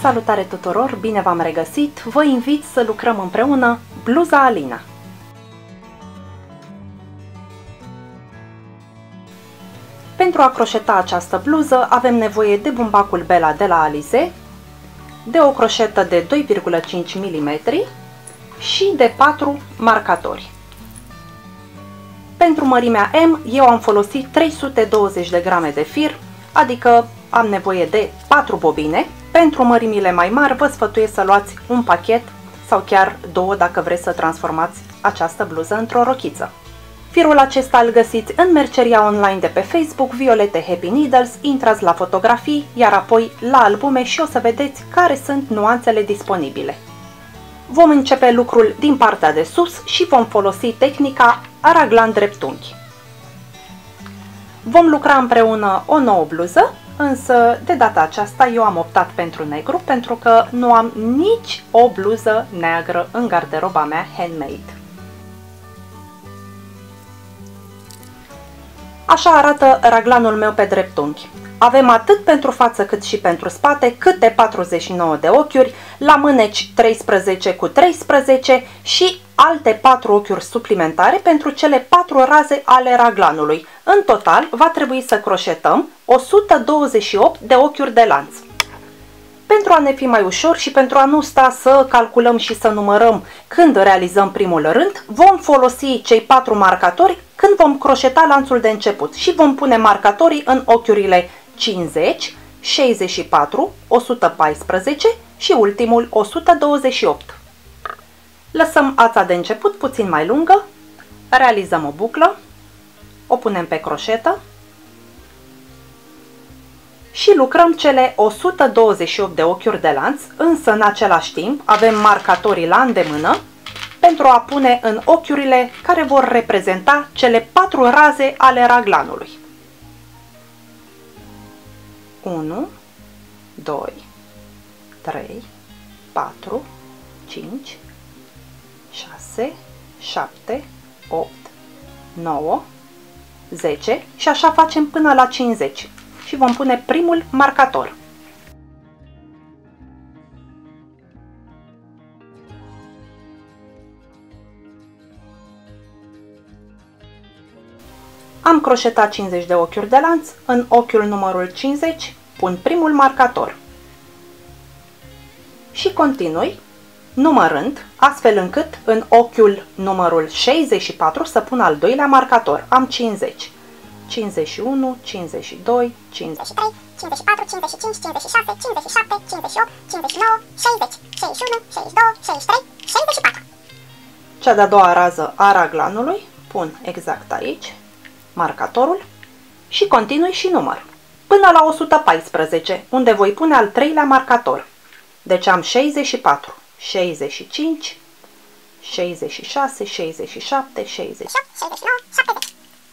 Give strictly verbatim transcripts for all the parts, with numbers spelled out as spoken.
Salutare tuturor, bine v-am regăsit! Vă invit să lucrăm împreună bluza Alina. Pentru a croșeta această bluză avem nevoie de bumbacul Bella de la Alize, de o croșetă de doi virgulă cinci milimetri și de patru marcatori. Pentru mărimea M eu am folosit trei sute douăzeci de grame de fir, adică am nevoie de patru bobine. Pentru mărimile mai mari vă sfătuiesc să luați un pachet sau chiar două dacă vreți să transformați această bluză într-o rochiță. Firul acesta îl găsiți în merceria online de pe Facebook, Violete Happy Needles, intrați la fotografii, iar apoi la albume și o să vedeți care sunt nuanțele disponibile. Vom începe lucrul din partea de sus și vom folosi tehnica raglan dreptunghi. Vom lucra împreună o nouă bluză, însă de data aceasta eu am optat pentru negru pentru că nu am nici o bluză neagră în garderoba mea handmade. Așa arată raglanul meu pe dreptunghi. Avem atât pentru față cât și pentru spate câte patruzeci și nouă de ochiuri, la mâneci treisprezece cu treisprezece și alte patru ochiuri suplimentare pentru cele patru raze ale raglanului. În total va trebui să croșetăm o sută douăzeci și opt de ochiuri de lanț. Pentru a ne fi mai ușor și pentru a nu sta să calculăm și să numărăm când realizăm primul rând, vom folosi cei patru marcatori când vom croșeta lanțul de început și vom pune marcatorii în ochiurile cincizeci, șaizeci și patru, o sută paisprezece și ultimul o sută douăzeci și opt. Lăsăm ața de început puțin mai lungă, realizăm o buclă, o punem pe croșetă și lucrăm cele o sută douăzeci și opt de ochiuri de lanț, însă în același timp avem marcatorii la îndemână pentru a pune în ochiurile care vor reprezenta cele patru raze ale raglanului. unu, doi, trei, patru, cinci, șase, șapte, opt, nouă, zece și așa facem până la cincizeci și vom pune primul marcator. Am croșetat cincizeci de ochiuri de lanț, în ochiul numărul cincizeci pun primul marcator și continui numărând, astfel încât în ochiul numărul șaizeci și patru să pun al doilea marcator. Am cincizeci, cincizeci și unu, cincizeci și doi, cincizeci și trei, cincizeci și patru, cincizeci și cinci, cincizeci și șase, cincizeci și șapte, cincizeci și opt, cincizeci și nouă, șaizeci, șaizeci și unu, șaizeci și doi, șaizeci și trei, șaizeci și patru. Cea de-a doua rază a raglanului pun exact aici marcatorul și continui și număr până la o sută paisprezece, unde voi pune al treilea marcator. Deci am șaizeci și patru, șaizeci și cinci, șaizeci și șase, șaizeci și șapte, șaizeci și opt, șaizeci și nouă, șaptezeci.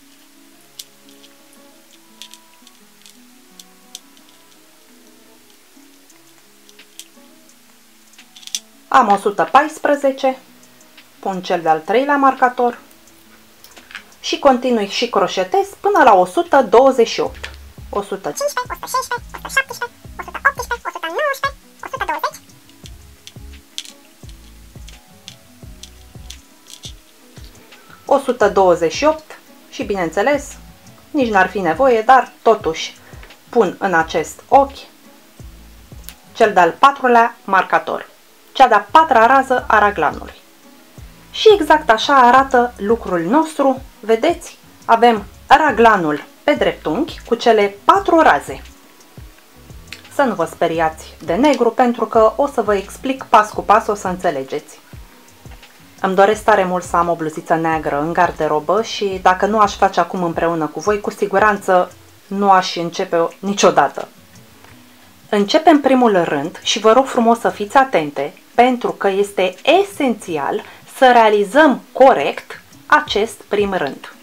Am o sută paisprezece, pun cel de-al treilea marcator și continui și croșetez până la o sută douăzeci și opt. o sută cincisprezece, o sută șaisprezece, o sută șaptesprezece, o sută optsprezece, o sută nouăsprezece, o sută douăzeci. o sută douăzeci și opt și bineînțeles, nici n-ar fi nevoie, dar totuși pun în acest ochi cel de-al patrulea marcator, cea de-a patra rază a raglanului. Și exact așa arată lucrul nostru. Vedeți? Avem raglanul pe dreptunghi cu cele patru raze. Să nu vă speriați de negru pentru că o să vă explic pas cu pas, o să înțelegeți. Îmi doresc tare mult să am o bluziță neagră în garderobă și dacă nu aș face acum împreună cu voi, cu siguranță nu aș începe niciodată. Începem primul rând și vă rog frumos să fiți atente pentru că este esențial să realizăm corect acest prim rând.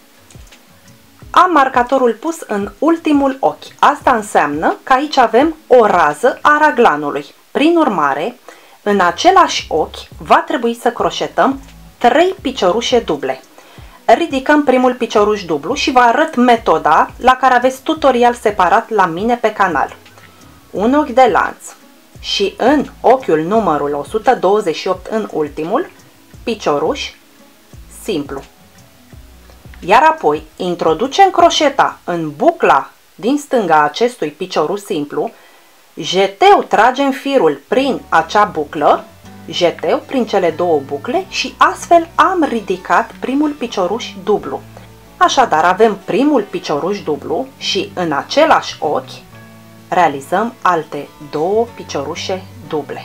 Am marcatorul pus în ultimul ochi. Asta înseamnă că aici avem o rază a raglanului. Prin urmare, în același ochi va trebui să croșetăm trei piciorușe duble. Ridicăm primul picioruș dublu și vă arăt metoda la care aveți tutorial separat la mine pe canal. Un ochi de lanț, și în ochiul numărul o sută douăzeci și opt, în ultimul, picioruș simplu. Iar apoi introducem croșeta în bucla din stânga a acestui picioruș simplu, jeteu tragem firul prin acea buclă, jeteu prin cele două bucle și astfel am ridicat primul picioruș dublu. Așadar avem primul picioruș dublu și în același ochi realizăm alte două piciorușe duble.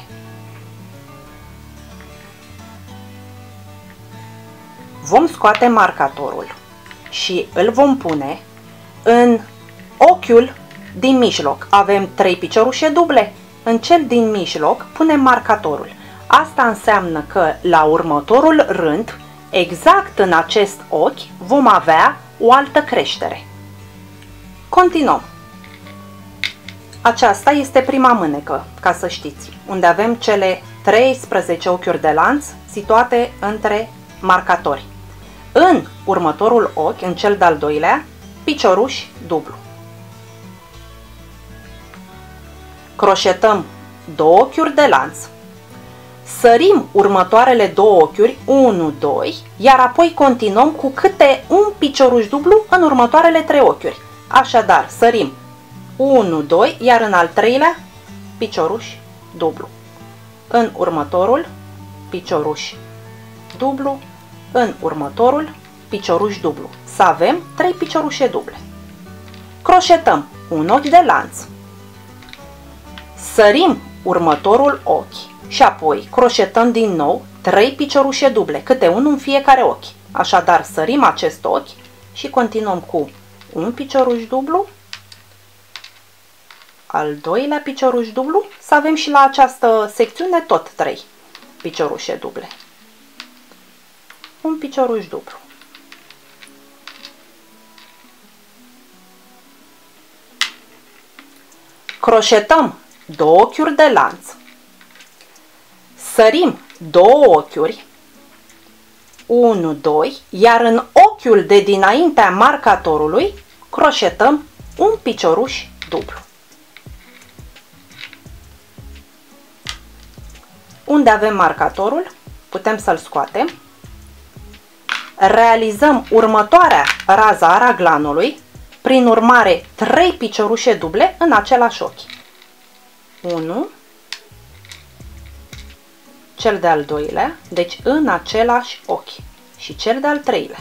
Vom scoate marcatorul și îl vom pune în ochiul din mijloc. Avem trei piciorușe duble. În cel din mijloc punem marcatorul. Asta înseamnă că la următorul rând, exact în acest ochi, vom avea o altă creștere. Continuăm. Aceasta este prima mânecă, ca să știți, unde avem cele treisprezece ochiuri de lanț situate între marcatori. În următorul ochi, în cel de-al doilea, picioruș dublu. Croșetăm două ochiuri de lanț, sărim următoarele două ochiuri, unu, doi, iar apoi continuăm cu câte un picioruș dublu în următoarele trei ochiuri. Așadar, sărim unu, doi, iar în al treilea, picioruș dublu. În următorul, picioruș dublu, în următorul, picioruș dublu. Să avem trei piciorușe duble. Croșetăm un ochi de lanț, sărim următorul ochi și apoi croșetăm din nou trei piciorușe duble, câte unul în fiecare ochi. Așadar, sărim acest ochi și continuăm cu un picioruș dublu, al doilea picioruș dublu, să avem și la această secțiune tot trei piciorușe duble. Un picioruș dublu. Croșetăm două ochiuri de lanț, sărim două ochiuri, unu, doi, iar în ochiul de dinaintea marcatorului croșetăm un picioruș dublu. Unde avem marcatorul, putem să-l scoatem. Realizăm următoarea rază a raglanului, prin urmare trei piciorușe duble în același ochi. unu, cel de-al doilea, deci în același ochi, și cel de-al treilea.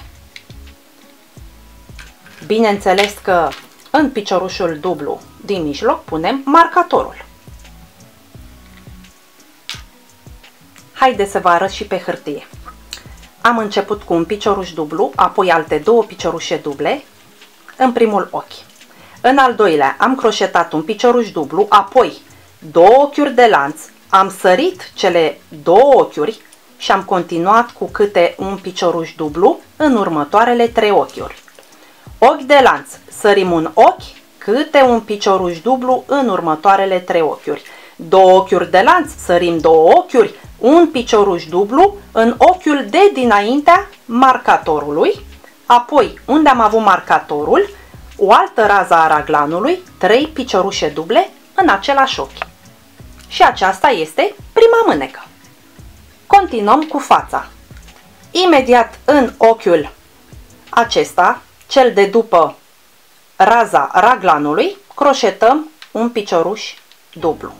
Bineînțeles că în piciorușul dublu din mijloc punem marcatorul. Haideți să vă arăt și pe hârtie. Am început cu un picioruș dublu, apoi alte două piciorușe duble în primul ochi. În al doilea am croșetat un picioruș dublu, apoi două ochiuri de lanț, am sărit cele două ochiuri și am continuat cu câte un picioruș dublu în următoarele trei ochiuri. Ochi de lanț, sărim un ochi, câte un picioruș dublu în următoarele trei ochiuri. Două ochiuri de lanț, sărim două ochiuri, un picioruș dublu în ochiul de dinaintea marcatorului, apoi unde am avut marcatorul, o altă rază a raglanului, trei piciorușe duble în același ochi. Și aceasta este prima mânecă. Continuăm cu fața. Imediat în ochiul acesta, cel de după raza raglanului, croșetăm un picioruș dublu.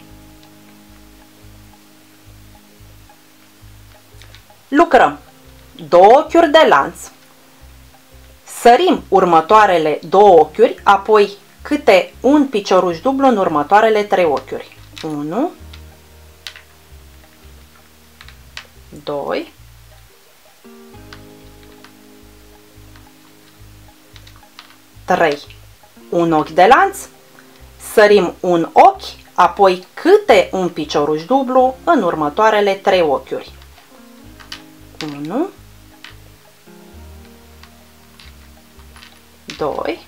Lucrăm două ochiuri de lanț, sărim următoarele două ochiuri, apoi câte un picioruș dublu în următoarele trei ochiuri. unu, doi, trei. Un ochi de lanț, sărim un ochi, apoi câte un picioruș dublu în următoarele trei ochiuri. unu, doi,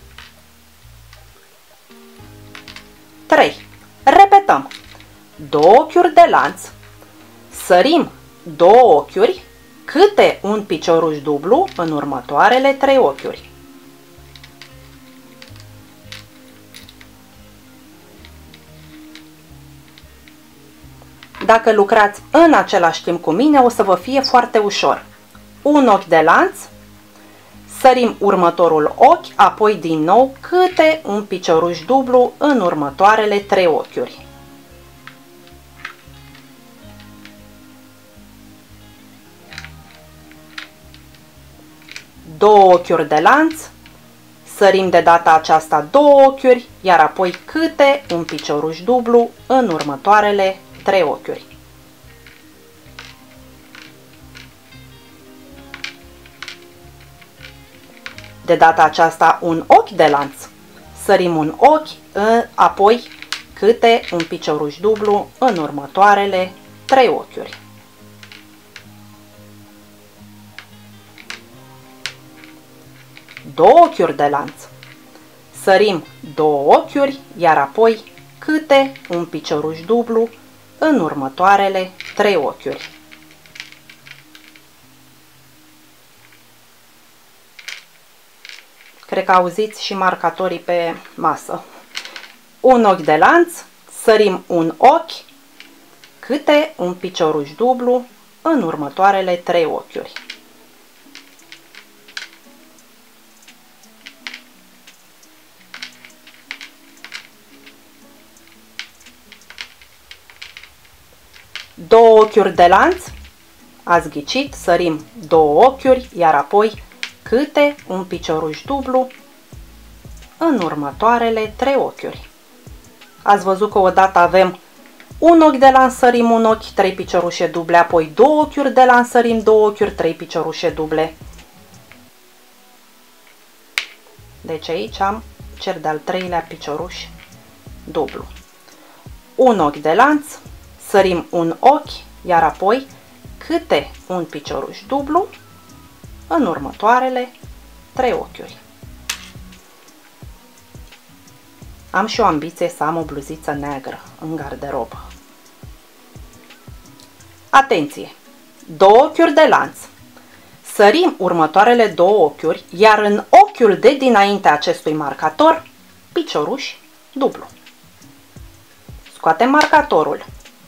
trei. Repetăm. Două ochiuri de lanț, sărim două ochiuri, câte un picioruș dublu în următoarele trei ochiuri. Dacă lucrați în același timp cu mine, o să vă fie foarte ușor. Un ochi de lanț, sărim următorul ochi, apoi din nou câte un picioruș dublu în următoarele trei ochiuri. Două ochiuri de lanț, sărim de data aceasta două ochiuri, iar apoi câte un picioruș dublu în următoarele trei ochiuri. De data aceasta un ochi de lanț, sărim un ochi, apoi câte un picioruș dublu în următoarele trei ochiuri. Două ochiuri de lanț, sărim două ochiuri, iar apoi câte un picioruș dublu în următoarele trei ochiuri. Cred că auziți și marcatorii pe masă. Un ochi de lanț, sărim un ochi, câte un picioruș dublu în următoarele trei ochiuri. Două ochiuri de lanț, ați ghicit, sărim două ochiuri, iar apoi câte un picioruș dublu în următoarele trei ochiuri. Ați văzut că odată avem un ochi de lanț, sărim un ochi, trei piciorușe duble, apoi două ochiuri de lanț, sărim două ochiuri, trei piciorușe duble. Deci aici am cel de-al treilea picioruș dublu. Un ochi de lanț, sărim un ochi, iar apoi câte un picioruș dublu în următoarele trei ochiuri. Am și o ambiție să am o bluziță neagră în garderobă. Atenție! Două ochiuri de lanț. Sărim următoarele două ochiuri, iar în ochiul de dinainte acestui marcator, picioruș dublu. Scoatem marcatorul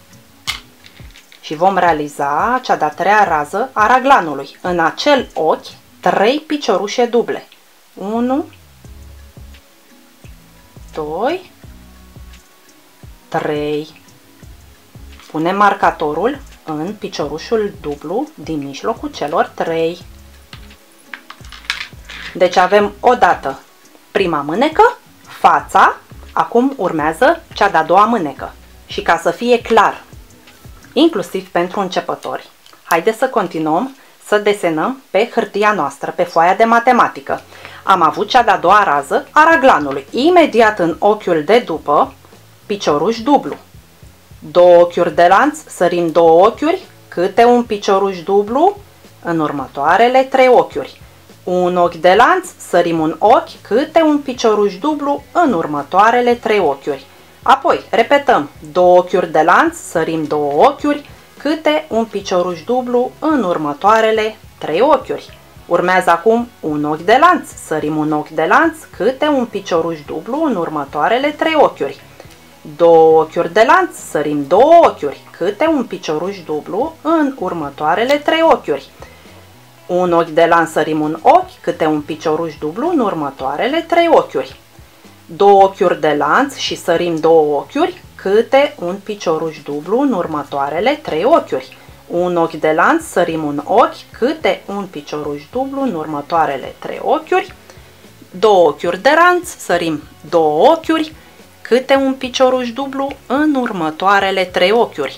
și vom realiza cea de-a treia rază a raglanului. În acel ochi, trei piciorușe duble. unu, doi, trei. Punem marcatorul în piciorușul dublu din mijlocul celor trei. Deci avem odată prima mânecă, fața, acum urmează cea de-a doua mânecă. Și ca să fie clar, inclusiv pentru începători, haideți să continuăm să desenăm pe hârtia noastră, pe foaia de matematică. Am avut cea de-a doua rază a raglanului. Imediat în ochiul de după, picioruș dublu. Două ochiuri de lanț, sărim două ochiuri, câte un picioruș dublu în următoarele trei ochiuri. Un ochi de lanț, sărim un ochi, câte un picioruș dublu în următoarele trei ochiuri. Apoi, repetăm, două ochiuri de lanț, sărim două ochiuri, câte un picioruș dublu în următoarele trei ochiuri. Urmează acum un ochi de lanț, sărim un ochi de lanț, câte un picioruș dublu în următoarele trei ochiuri. Două ochiuri de lanț, sărim două ochiuri, câte un picioruș dublu în următoarele trei ochiuri. Un ochi de lanț, sărim un ochi, câte un picioruș dublu în următoarele trei ochiuri. Două ochiuri de lanț și sărim două ochiuri, câte un picioruș dublu în următoarele trei ochiuri. Un ochi de lanț, sărim un ochi, câte un picioruș dublu în următoarele trei ochiuri. Două ochiuri de lanț, sărim două ochiuri, câte un picioruș dublu în următoarele trei ochiuri.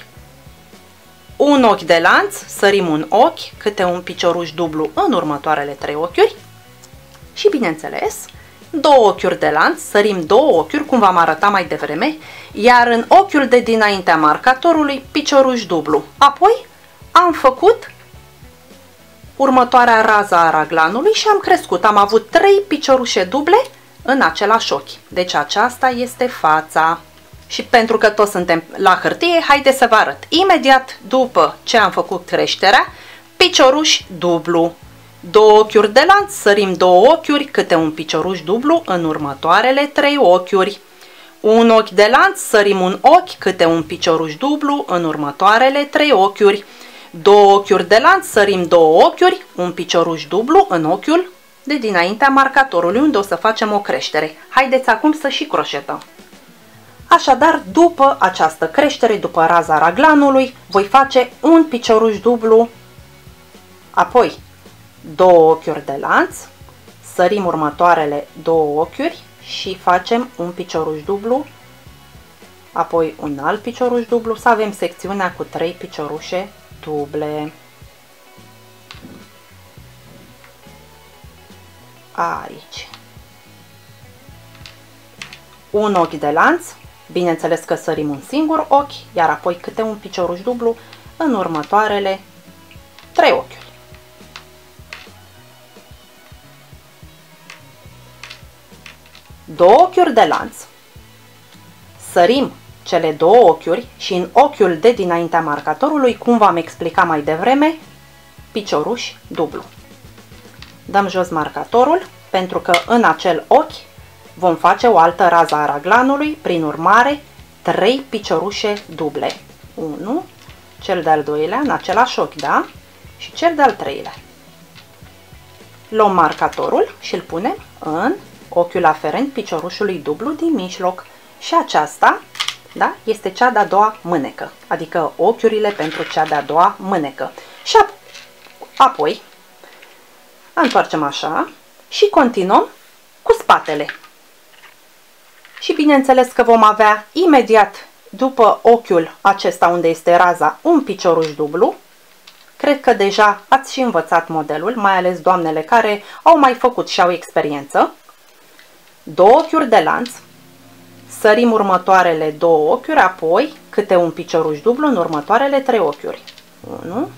Un ochi de lanț, sărim un ochi, câte un picioruș dublu în următoarele trei ochiuri. Și bineînțeles, două ochiuri de lanț, sărim două ochiuri, cum v-am arătat mai devreme, iar în ochiul de dinaintea marcatorului, picioruș dublu. Apoi am făcut următoarea rază a raglanului și am crescut. Am avut trei piciorușe duble în același ochi. Deci aceasta este fața. Și pentru că toți suntem la hârtie, haideți să vă arăt. Imediat după ce am făcut creșterea, picioruș dublu. Două ochiuri de lanț, sărim două ochiuri, câte un picioruș dublu în următoarele trei ochiuri. Un ochi de lanț, sărim un ochi, câte un picioruș dublu în următoarele trei ochiuri. Două ochiuri de lanț, sărim două ochiuri, un picioruș dublu în ochiul de dinaintea marcatorului, unde o să facem o creștere. Haideți acum să și croșetăm. Așadar, după această creștere, după raza raglanului, voi face un picioruș dublu, apoi două ochiuri de lanț, sărim următoarele două ochiuri și facem un picioruș dublu, apoi un alt picioruș dublu, să avem secțiunea cu trei piciorușe duble. Aici. Un ochi de lanț, bineînțeles că sărim un singur ochi, iar apoi câte un picioruș dublu în următoarele trei ochiuri. Două ochiuri de lanț, sărim cele două ochiuri și în ochiul de dinaintea marcatorului, cum v-am explicat mai devreme, picioruș dublu. Dăm jos marcatorul, pentru că în acel ochi vom face o altă rază a raglanului, prin urmare trei piciorușe duble. unu, cel de-al doilea în același ochi, da? Și cel de-al treilea. Luăm marcatorul și îl punem în ochiul aferent piciorușului dublu din mijloc. Și aceasta, da, este cea de-a doua mânecă, adică ochiurile pentru cea de-a doua mânecă. Și apoi întoarcem așa și continuăm cu spatele. Și bineînțeles că vom avea imediat după ochiul acesta unde este raza un picioruș dublu. Cred că deja ați și învățat modelul, mai ales doamnele care au mai făcut și au experiență. Două ochiuri de lanț, sărim următoarele două ochiuri, apoi câte un picioruș dublu în următoarele trei ochiuri. unu,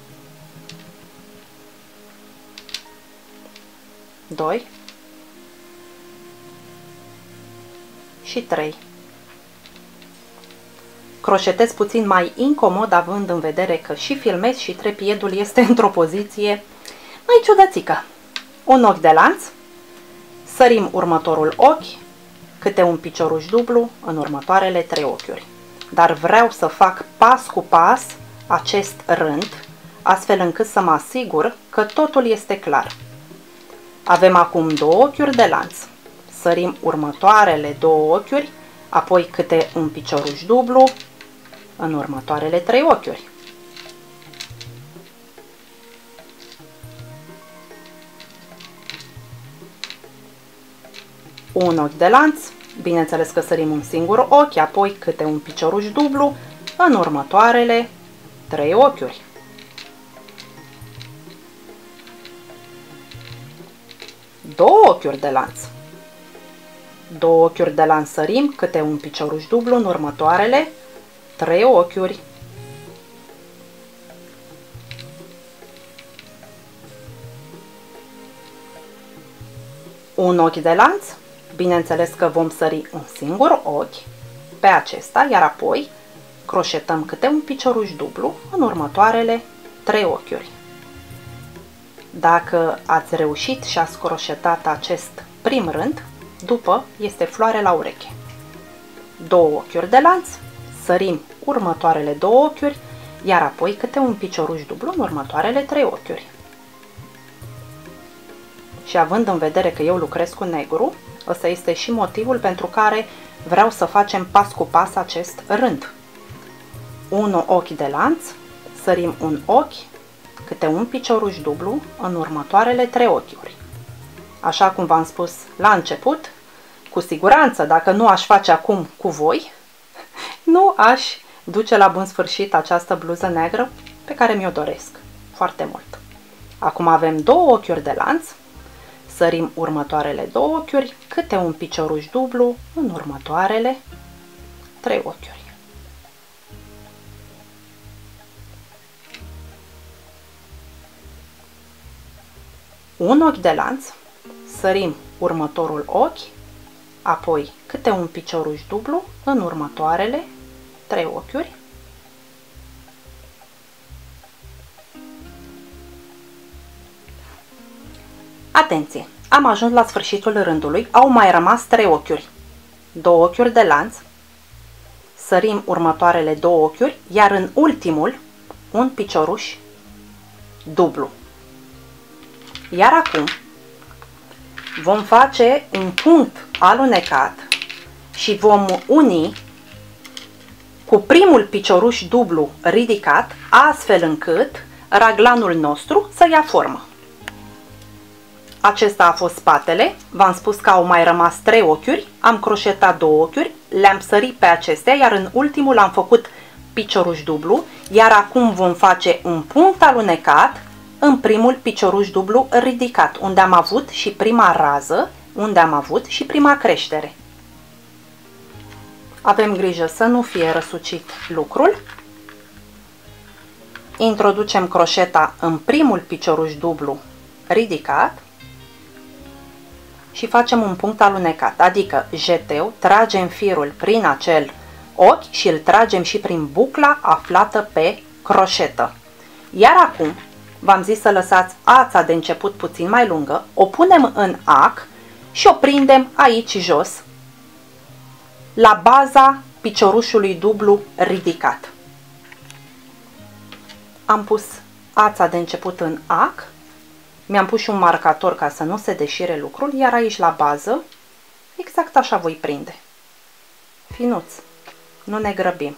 doi și trei. Croșetez puțin mai incomod, având în vedere că și filmez și trepiedul este într-o poziție mai ciudățică. Un ochi de lanț, sărim următorul ochi, câte un picioruș dublu în următoarele trei ochiuri. Dar vreau să fac pas cu pas acest rând, astfel încât să mă asigur că totul este clar. Avem acum două ochiuri de lanț, sărim următoarele două ochiuri, apoi câte un picioruș dublu în următoarele trei ochiuri. Un ochi de lanț, bineînțeles că sărim un singur ochi, apoi câte un picioruș dublu în următoarele trei ochiuri. Două ochiuri de lanț. Două ochiuri de lanț, sărim câte un picioruș dublu în următoarele trei ochiuri. Un ochi de lanț, bineînțeles că vom sări un singur ochi pe acesta, iar apoi croșetăm câte un picioruș dublu în următoarele trei ochiuri. Dacă ați reușit și ați croșetat acest prim rând, după este floare la ureche. Două ochiuri de lanț, sărim următoarele două ochiuri, iar apoi câte un picioruș dublu în următoarele trei ochiuri. Și având în vedere că eu lucrez cu negru, ăsta este și motivul pentru care vreau să facem pas cu pas acest rând. Un ochi de lanț, sărim un ochi, câte un picioruș dublu în următoarele trei ochiuri. Așa cum v-am spus la început, cu siguranță, dacă nu aș face acum cu voi, nu aș duce la bun sfârșit această bluză neagră pe care mi-o doresc foarte mult. Acum avem două ochiuri de lanț, sărim următoarele două ochiuri, câte un picioruș dublu în următoarele trei ochiuri. Un ochi de lanț, sărim următorul ochi, apoi câte un picioruș dublu în următoarele trei ochiuri. Atenție! Am ajuns la sfârșitul rândului, au mai rămas trei ochiuri. două ochiuri de lanț, sărim următoarele două ochiuri, iar în ultimul un picioruș dublu. Iar acum vom face un punct alunecat și vom uni cu primul picioruș dublu ridicat, astfel încât raglanul nostru să ia formă. Acesta a fost spatele, v-am spus că au mai rămas trei ochiuri, am croșetat două ochiuri, le-am sărit pe acestea, iar în ultimul am făcut picioruș dublu, iar acum vom face un punct alunecat în primul picioruș dublu ridicat, unde am avut și prima rază, unde am avut și prima creștere. Avem grijă să nu fie răsucit lucrul. Introducem croșeta în primul picioruș dublu ridicat și facem un punct alunecat, adică jeteu, tragem firul prin acel ochi și îl tragem și prin bucla aflată pe croșetă. Iar acum, v-am zis să lăsați ața de început puțin mai lungă, o punem în ac și o prindem aici jos, la baza piciorușului dublu ridicat. Am pus ața de început în ac, mi-am pus și un marcator ca să nu se deșire lucrul, iar aici la bază, exact așa voi prinde. Finuț, nu ne grăbim.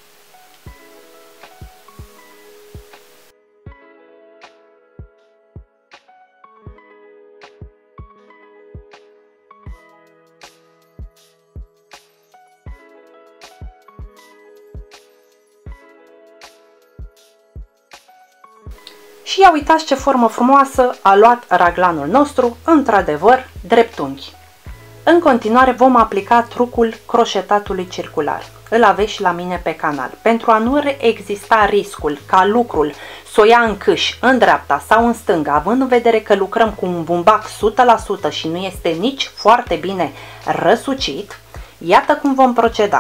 Și ia uitați ce formă frumoasă a luat raglanul nostru, într-adevăr dreptunghi. În continuare vom aplica trucul croșetatului circular. Îl aveți și la mine pe canal. Pentru a nu exista riscul ca lucrul să o ia în câș, în dreapta sau în stânga, având în vedere că lucrăm cu un bumbac o sută la sută și nu este nici foarte bine răsucit, iată cum vom proceda.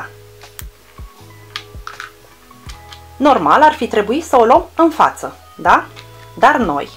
Normal ar fi trebuit să o luăm în față, da? Dar noi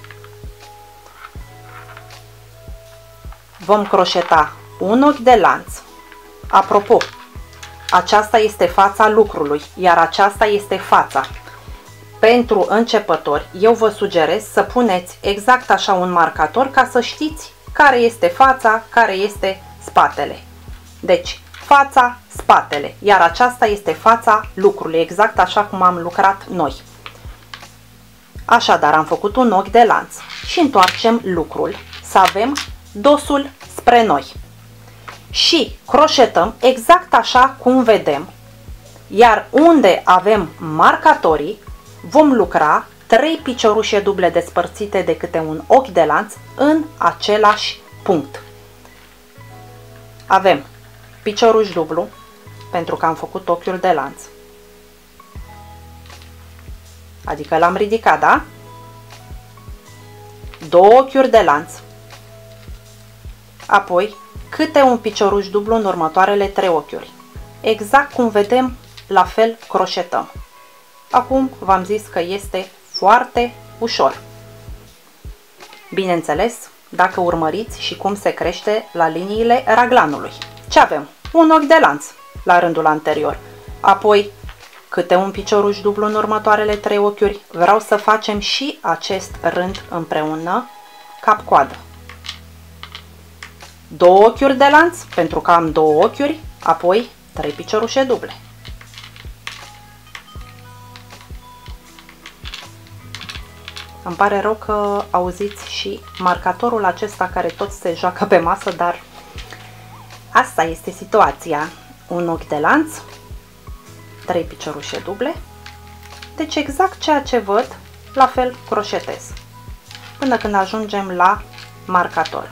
vom croșeta un ochi de lanț. Apropo, aceasta este fața lucrului, iar aceasta este fața. Pentru începători, eu vă sugerez să puneți exact așa un marcator ca să știți care este fața, care este spatele. Deci, fața, spatele, iar aceasta este fața lucrului, exact așa cum am lucrat noi. Așadar, am făcut un ochi de lanț și întoarcem lucrul să avem dosul spre noi. Și croșetăm exact așa cum vedem, iar unde avem marcatorii, vom lucra trei piciorușe duble despărțite de câte un ochi de lanț în același punct. Avem picioruș dublu, pentru că am făcut ochiul de lanț. Adică l-am ridicat, da? Două ochiuri de lanț. Apoi, câte un picioruș dublu în următoarele trei ochiuri. Exact cum vedem, la fel croșetăm. Acum v-am zis că este foarte ușor. Bineînțeles, dacă urmăriți și cum se crește la liniile raglanului. Ce avem? Un ochi de lanț la rândul anterior. Apoi, câte un picioruș dublu în următoarele trei ochiuri. Vreau să facem și acest rând împreună, cap-coadă. Două ochiuri de lanț, pentru că am două ochiuri, apoi trei piciorușe duble. Îmi pare rău că auziți și marcatorul acesta care tot se joacă pe masă, dar asta este situația. Un ochi de lanț, trei piciorușe duble, deci exact ceea ce văd, la fel croșetez, până când ajungem la marcator.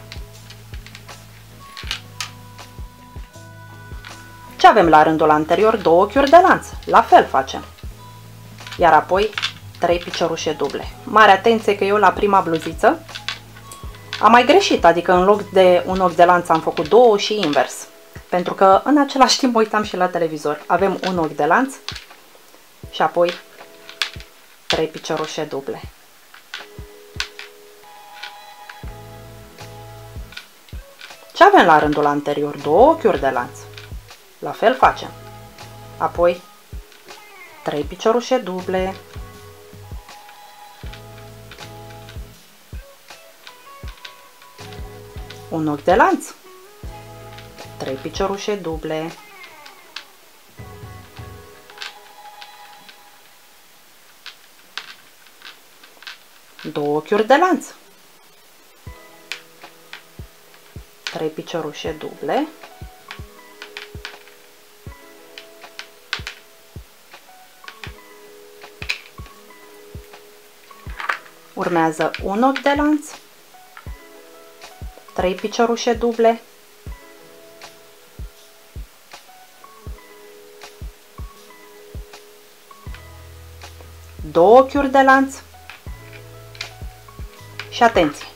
Ce avem la rândul anterior? Două ochiuri de lanț, la fel facem, iar apoi trei piciorușe duble. Mare atenție că eu la prima bluziță am mai greșit, adică în loc de un ochi de lanț am făcut două și invers. Pentru că în același timp uitam și la televizor. Avem un ochi de lanț și apoi trei piciorușe duble. Ce avem la rândul anterior? Două ochiuri de lanț. La fel facem. Apoi trei piciorușe duble. Un ochi de lanț. trei piciorușe duble. Două ochiuri de lanț. trei piciorușe duble. Urmează un ochi de lanț. trei piciorușe duble. Două ochiuri de lanț. Și atenție!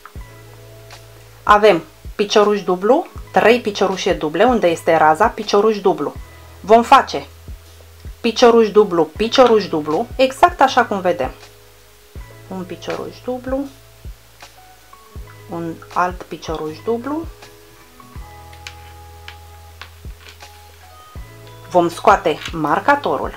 Avem picioruș dublu, trei piciorușe duble, unde este raza, picioruș dublu. Vom face picioruș dublu, picioruș dublu, exact așa cum vedem. Un picioruș dublu, un alt picioruș dublu. Vom scoate marcatorul.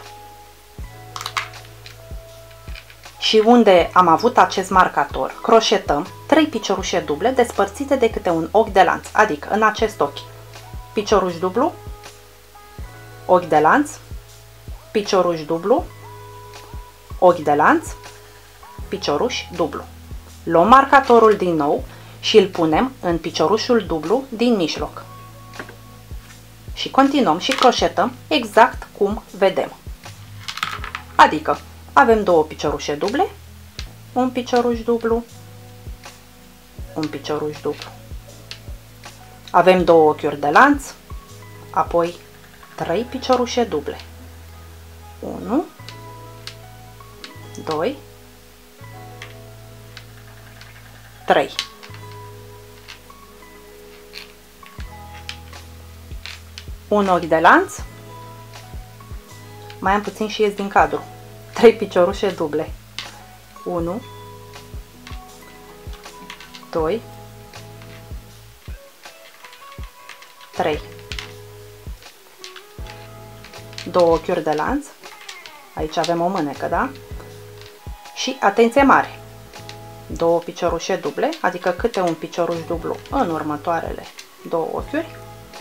Și unde am avut acest marcator, croșetăm trei piciorușe duble despărțite de câte un ochi de lanț, adică în acest ochi, picioruș dublu, ochi de lanț, picioruș dublu, ochi de lanț, picioruș dublu. Luăm marcatorul din nou și îl punem în piciorușul dublu din mijloc. Și continuăm și croșetăm exact cum vedem. Adică avem două piciorușe duble, un picioruș dublu, un picioruș dublu. Avem două ochiuri de lanț, apoi trei piciorușe duble. unu, doi, trei. Un ochi de lanț. Mai am puțin și ies din cadru. trei piciorușe duble. unu, doi, trei. Două ochiuri de lanț. Aici avem o mânecă, da? Și atenție mare! Două piciorușe duble, adică câte un picioruș dublu în următoarele două ochiuri.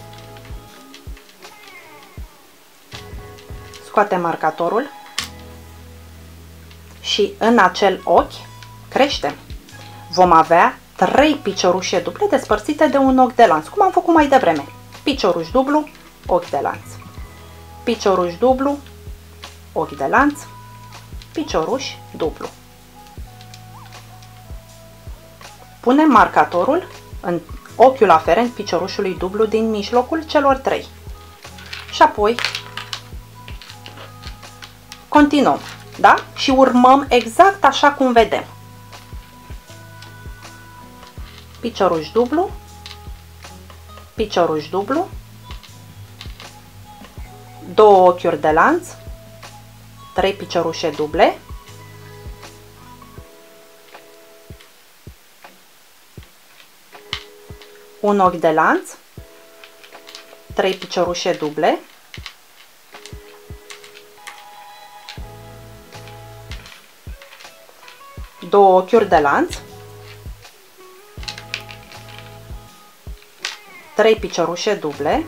Scoatem marcatorul și în acel ochi creștem. Vom avea trei piciorușe duble despărțite de un ochi de lanț, cum am făcut mai devreme. Picioruș dublu, ochi de lanț. Picioruș dublu, ochi de lanț, picioruș dublu. Punem marcatorul în ochiul aferent piciorușului dublu din mijlocul celor trei. Și apoi continuăm, da? Și urmăm exact așa cum vedem. Picioruș dublu, picioruș dublu, două ochiuri de lanț, trei piciorușe duble, un ochi de lanț, trei piciorușe duble, două ochiuri de lanț, trei piciorușe duble,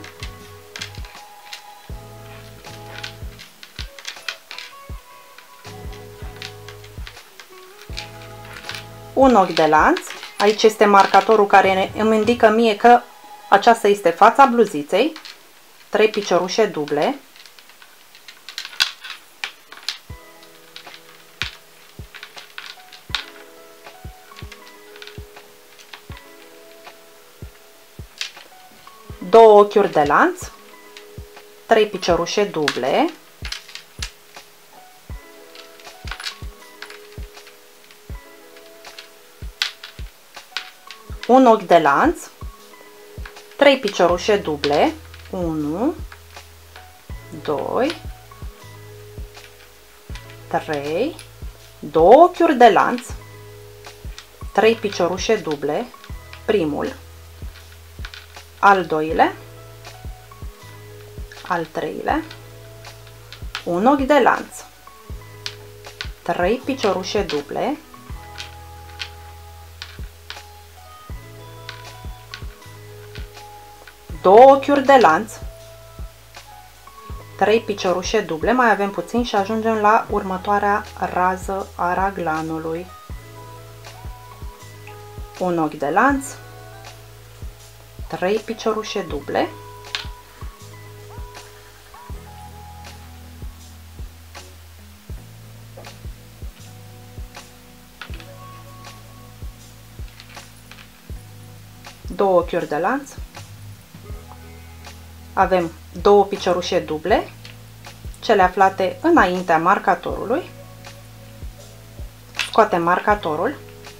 un ochi de lanț. Aici este marcatorul care îmi indică mie că aceasta este fața bluziței, trei piciorușe duble, două ochiuri de lanț, trei piciorușe duble, un ochi de lanț, trei piciorușe duble, unu, doi, trei, două ochiuri de lanț, trei piciorușe duble, primul, al doilea, al treilea, un ochi de lanț, trei piciorușe duble, două ochiuri de lanț, trei piciorușe duble, mai avem puțin și ajungem la următoarea rază a raglanului. Un ochi de lanț, trei piciorușe duble, două ochiuri de lanț, avem două piciorușe duble, cele aflate înaintea marcatorului, scoatem marcatorul,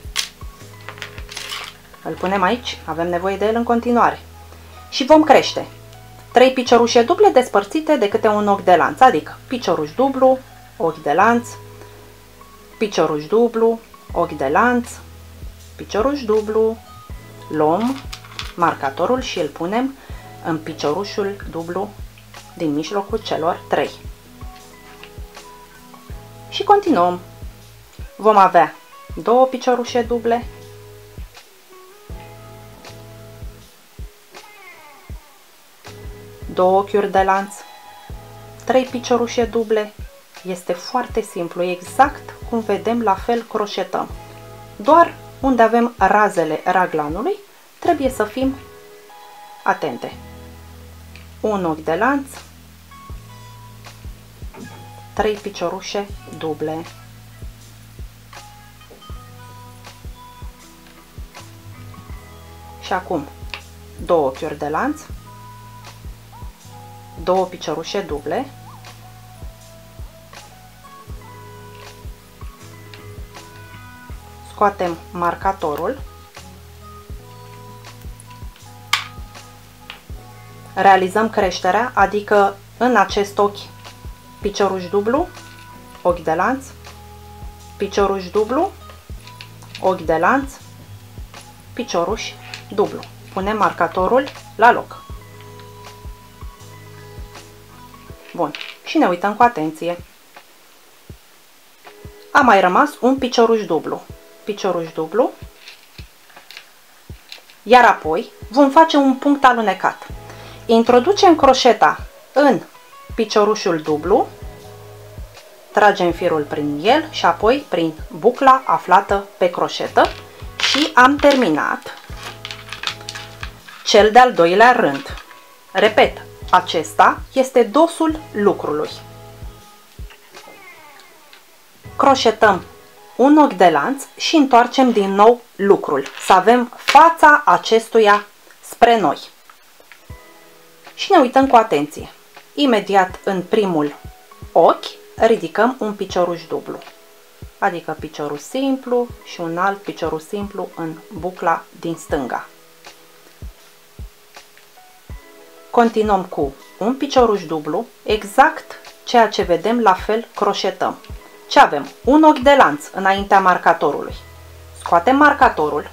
îl punem aici, avem nevoie de el în continuare și vom crește trei piciorușe duble despărțite de câte un ochi de lanț, adică picioruș dublu, ochi de lanț, picioruș dublu, ochi de lanț, picioruș dublu, luăm marcatorul și îl punem în piciorușul dublu din mijlocul celor trei. Și continuăm. Vom avea două piciorușe duble, două ochiuri de lanț, trei piciorușe duble. Este foarte simplu, exact cum vedem, la fel croșetăm. Doar unde avem razele raglanului trebuie să fim atente. Un ochi de lanț, trei piciorușe duble. Și acum două ochiuri de lanț, două piciorușe duble, scoatem marcatorul, realizăm creșterea, adică în acest ochi picioruș dublu, ochi de lanț, picioruș dublu, ochi de lanț, picioruș dublu. Punem marcatorul la loc. Bun. Și ne uităm cu atenție. A mai rămas un picioruș dublu. Picioruș dublu. Iar apoi vom face un punct alunecat. Introducem croșeta în piciorușul dublu, tragem firul prin el și apoi prin bucla aflată pe croșetă și am terminat cel de-al doilea rând. Repet, acesta este dosul lucrului. Croșetăm un ochi de lanț și întoarcem din nou lucrul, să avem fața acestuia spre noi. Și ne uităm cu atenție. Imediat în primul ochi ridicăm un picioruș dublu, adică piciorul simplu și un alt piciorul simplu în bucla din stânga. Continuăm cu un picioruș dublu, exact ceea ce vedem, la fel croșetăm. Ce avem? Un ochi de lanț înaintea marcatorului. Scoatem marcatorul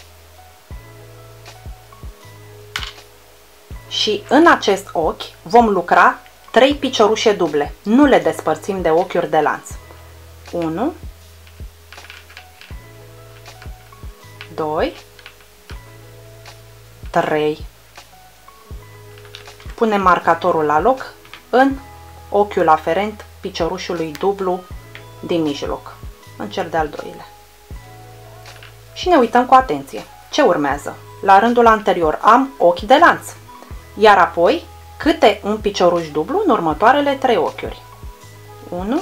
și în acest ochi vom lucra trei piciorușe duble. Nu le despărțim de ochiuri de lanț. unu, doi, trei. Punem marcatorul la loc în ochiul aferent piciorușului dublu din mijloc, în cel de-al doilea. Și ne uităm cu atenție. Ce urmează? La rândul anterior am ochi de lanț, iar apoi câte un picioruș dublu în următoarele trei ochiuri. unu,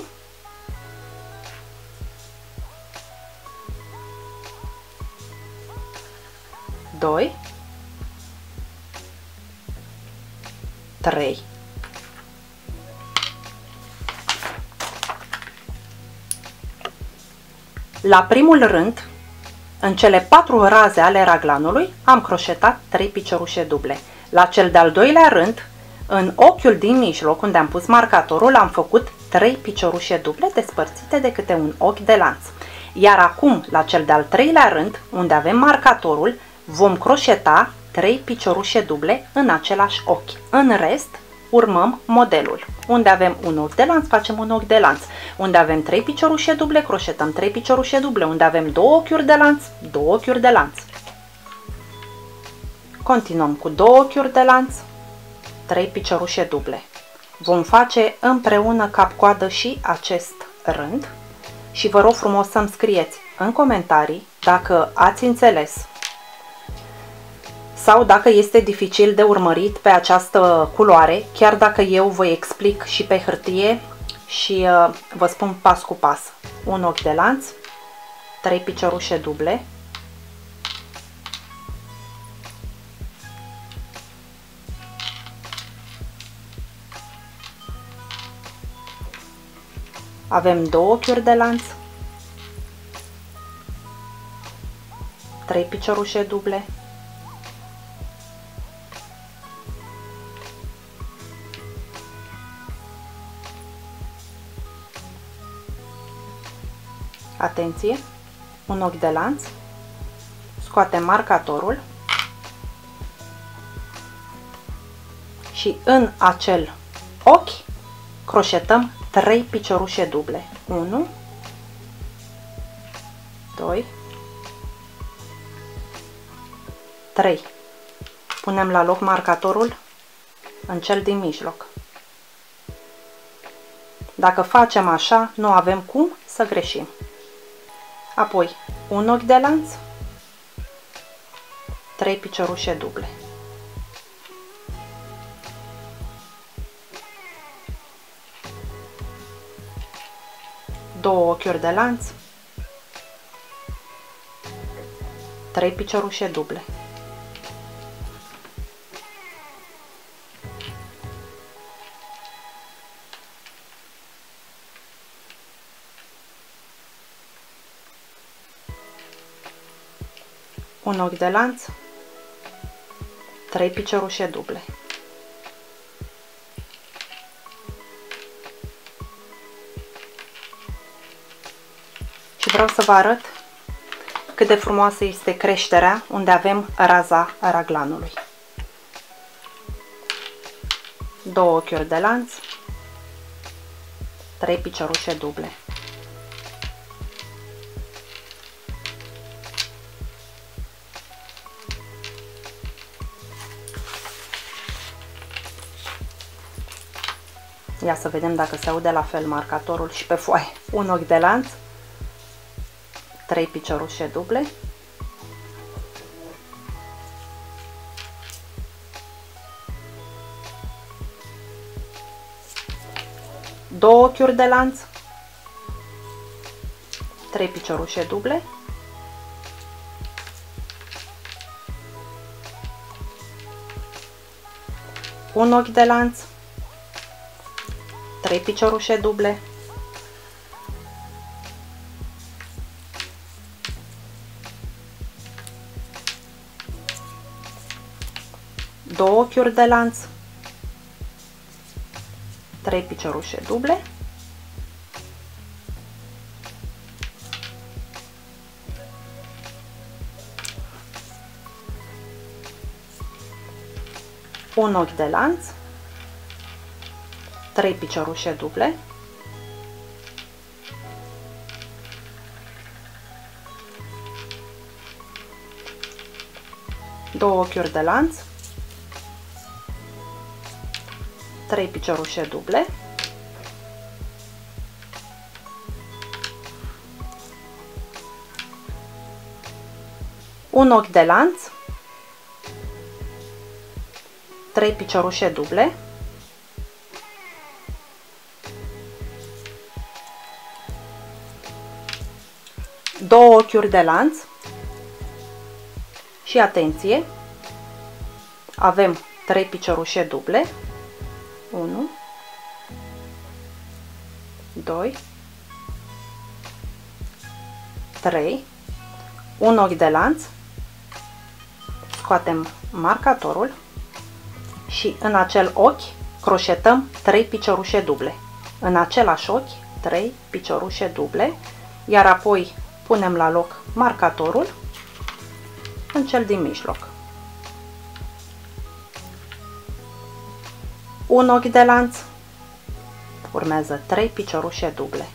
doi, trei. La primul rând, în cele patru raze ale raglanului, am croșetat trei piciorușe duble. La cel de-al doilea rând, în ochiul din mijloc, unde am pus marcatorul, am făcut trei piciorușe duble despărțite de câte un ochi de lanț. Iar acum, la cel de-al treilea rând, unde avem marcatorul, vom croșeta trei piciorușe duble în același ochi. În rest, urmăm modelul. Unde avem un ochi de lanț, facem un ochi de lanț. Unde avem trei piciorușe duble, croșetăm trei piciorușe duble. Unde avem două ochiuri de lanț, două ochiuri de lanț. Continuăm cu două ochiuri de lanț, trei piciorușe duble. Vom face împreună cap-coadă și acest rând și vă rog frumos să-mi scrieți în comentarii dacă ați înțeles sau dacă este dificil de urmărit pe această culoare, chiar dacă eu vă explic și pe hârtie și uh, vă spun pas cu pas. Un ochi de lanț, trei piciorușe duble, avem două ochiuri de lanț, trei piciorușe duble, atenție, un ochi de lanț, scoatem marcatorul și în acel ochi croșetăm trei piciorușe duble. unu, doi, trei. Punem la loc marcatorul în cel din mijloc. Dacă facem așa, nu avem cum să greșim. Apoi, un ochi de lanț, trei piciorușe duble. Două ochiuri de lanț, trei piciorușe duble. Un ochi de lanț, trei piciorușe duble. Și vreau să vă arăt cât de frumoasă este creșterea unde avem raza raglanului. Două ochiuri de lanț, trei piciorușe duble. Ia să vedem dacă se aude la fel marcatorul și pe foaie. Un ochi de lanț, trei piciorușe duble, două ochiuri de lanț, trei piciorușe duble, un ochi de lanț, trei piciorușe duble, două ochiuri de lanț, trei piciorușe duble, un ochi de lanț, trei piciorușe duble, două ochiuri de lanț, trei piciorușe duble, un ochi de lanț, trei piciorușe duble, două ochiuri de lanț și atenție, avem trei piciorușe duble, unu, doi, trei, un ochi de lanț, scoatem marcatorul și în acel ochi croșetăm trei piciorușe duble. În același ochi trei piciorușe duble, iar apoi punem la loc marcatorul în cel din mijloc. un ochi de lanț, urmează trei piciorușe duble.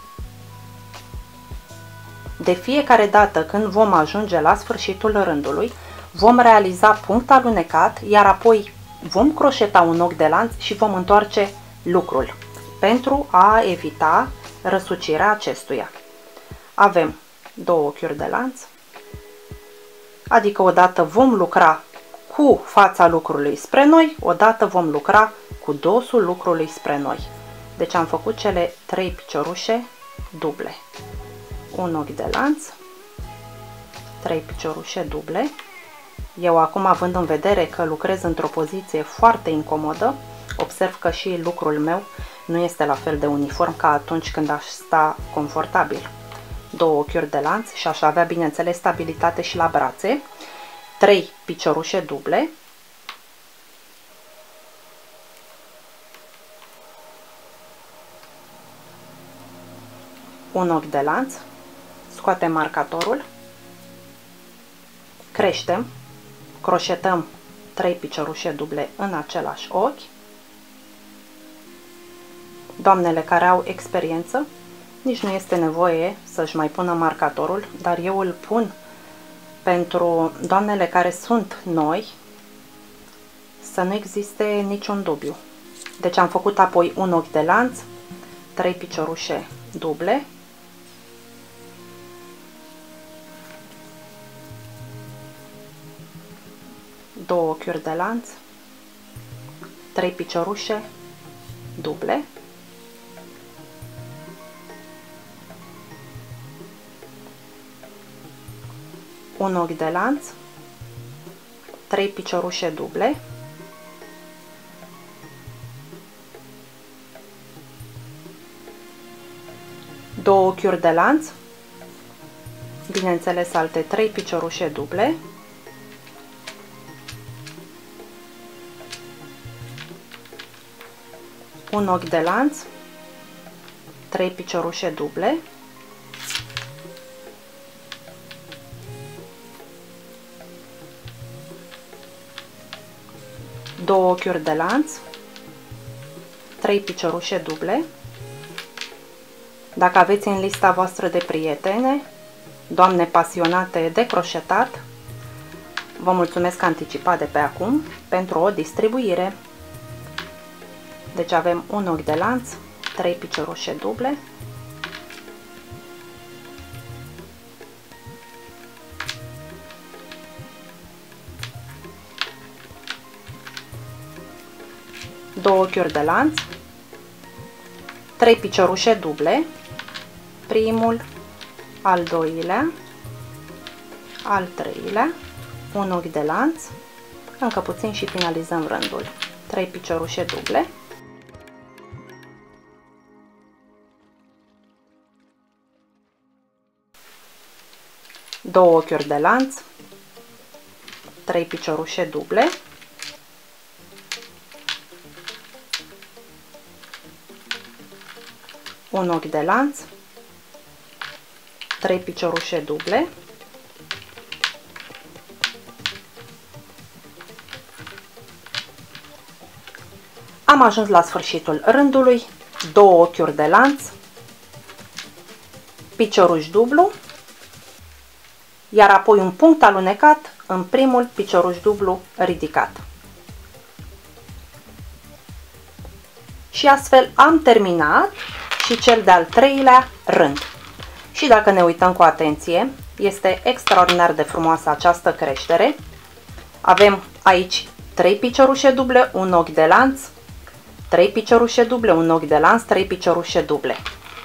De fiecare dată când vom ajunge la sfârșitul rândului, vom realiza punct alunecat, iar apoi vom croșeta un ochi de lanț și vom întoarce lucrul pentru a evita răsucirea acestuia. Avem două ochiuri de lanț, adică odată vom lucra cu fața lucrului spre noi, odată vom lucra cu dosul lucrului spre noi. Deci am făcut cele trei piciorușe duble. Un ochi de lanț, trei piciorușe duble. Eu acum, având în vedere că lucrez într-o poziție foarte incomodă, observ că și lucrul meu nu este la fel de uniform ca atunci când aș sta confortabil. Două ochiuri de lanț și aș avea, bineînțeles, stabilitate și la brațe. trei piciorușe duble. Un ochi de lanț. Scoatem marcatorul. Creștem. Croșetăm trei piciorușe duble în același ochi. Doamnele care au experiență, nici nu este nevoie să-și mai pună marcatorul, dar eu îl pun pentru doamnele care sunt noi, să nu existe niciun dubiu. Deci am făcut apoi un ochi de lanț, trei piciorușe duble, două ochiuri de lanț, trei piciorușe duble, un ochi de lanț, trei piciorușe duble, două ochiuri de lanț, bineînțeles alte trei piciorușe duble, un ochi de lanț, trei piciorușe duble, două ochiuri de lanț, trei piciorușe duble. Dacă aveți în lista voastră de prietene, doamne pasionate de croșetat, vă mulțumesc anticipat de pe acum pentru o distribuire. Deci avem un ochi de lanț, trei piciorușe duble, două ochiuri de lanț, trei piciorușe duble, primul, al doilea, al treilea, un ochi de lanț, încă puțin și finalizăm rândul, trei piciorușe duble, două ochiuri de lanț, trei piciorușe duble, un ochi de lanț, trei piciorușe duble, am ajuns la sfârșitul rândului, două ochiuri de lanț, picioruș dublu, iar apoi un punct alunecat în primul picioruș dublu ridicat. Și astfel am terminat și cel de-al treilea rând. Și dacă ne uităm cu atenție, este extraordinar de frumoasă această creștere. Avem aici trei piciorușe duble, un ochi de lanț, trei piciorușe duble, un ochi de lanț, trei piciorușe duble.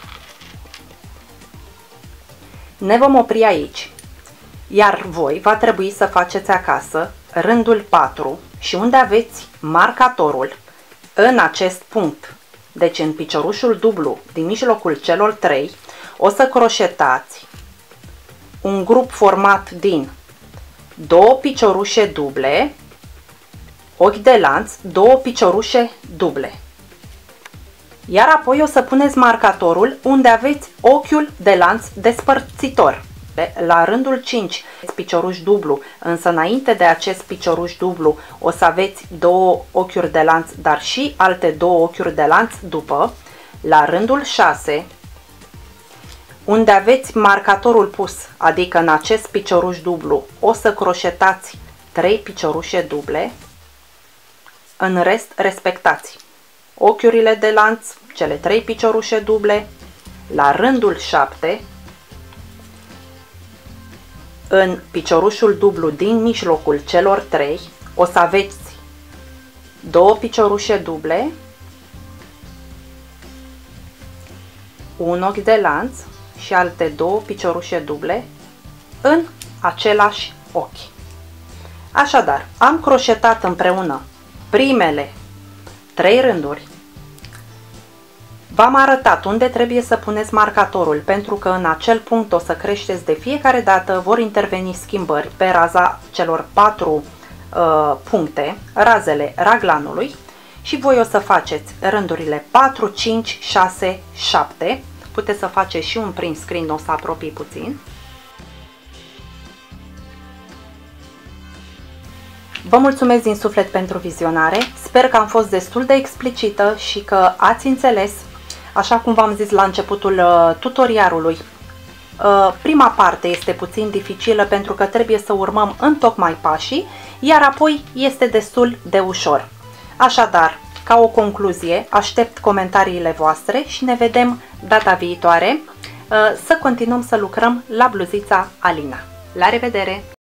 Ne vom opri aici, iar voi va trebui să faceți acasă rândul patru și unde aveți marcatorul, în acest punct, deci în piciorușul dublu din mijlocul celor trei, o să croșetați un grup format din două piciorușe duble, ochi de lanț, două piciorușe duble. Iar apoi o să puneți marcatorul unde aveți ochiul de lanț despărțitor. La rândul cinci, picioruș dublu, însă înainte de acest picioruș dublu o să aveți două ochiuri de lanț, dar și alte două ochiuri de lanț după. La rândul șase, unde aveți marcatorul pus, adică în acest picioruș dublu, o să croșetați trei piciorușe duble. În rest, respectați ochiurile de lanț, cele trei piciorușe duble. La rândul șapte, în piciorușul dublu din mijlocul celor trei, o să aveți două piciorușe duble, un ochi de lanț și alte două piciorușe duble în același ochi. Așadar, am croșetat împreună primele trei rânduri. V-am arătat unde trebuie să puneți marcatorul, pentru că în acel punct o să creșteți de fiecare dată, vor interveni schimbări pe raza celor patru uh, puncte, razele raglanului, și voi o să faceți rândurile patru, cinci, șase, șapte. Puteți să faceți și un print screen, o să apropii puțin. Vă mulțumesc din suflet pentru vizionare, sper că am fost destul de explicită și că ați înțeles. Așa cum v-am zis la începutul uh, tutorialului, uh, prima parte este puțin dificilă pentru că trebuie să urmăm întocmai pașii, iar apoi este destul de ușor. Așadar, ca o concluzie, aștept comentariile voastre și ne vedem data viitoare uh, să continuăm să lucrăm la bluzița Alina. La revedere!